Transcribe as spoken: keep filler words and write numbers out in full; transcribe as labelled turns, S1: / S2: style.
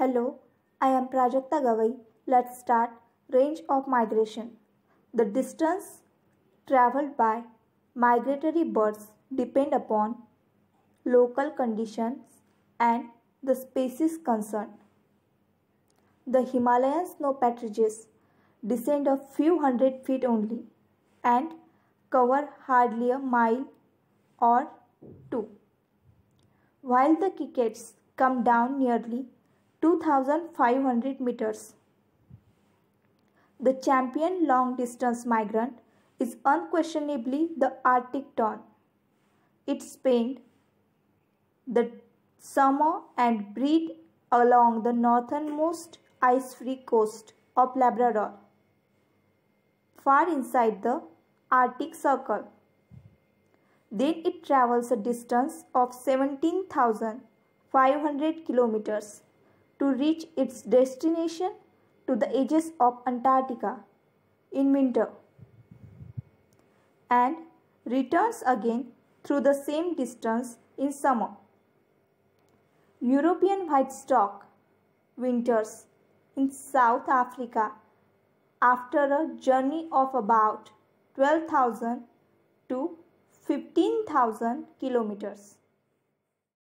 S1: Hello, I am Prajakta Gavai. Let's start. Range of migration. The distance traveled by migratory birds depend upon local conditions and the species concerned. The Himalayan snow patches descend a few hundred feet only and cover hardly a mile or two, while the Kikets come down nearly two thousand five hundred meters. The champion long-distance migrant is unquestionably the Arctic tern. It spends the summer and breeds along the northernmost ice-free coast of Labrador, far inside the Arctic Circle. Then it travels a distance of seventeen thousand five hundred kilometers to reach its destination to the edges of Antarctica in winter, and returns again through the same distance in summer. European whitestop winters in South Africa after a journey of about twelve thousand to fifteen thousand kilometers.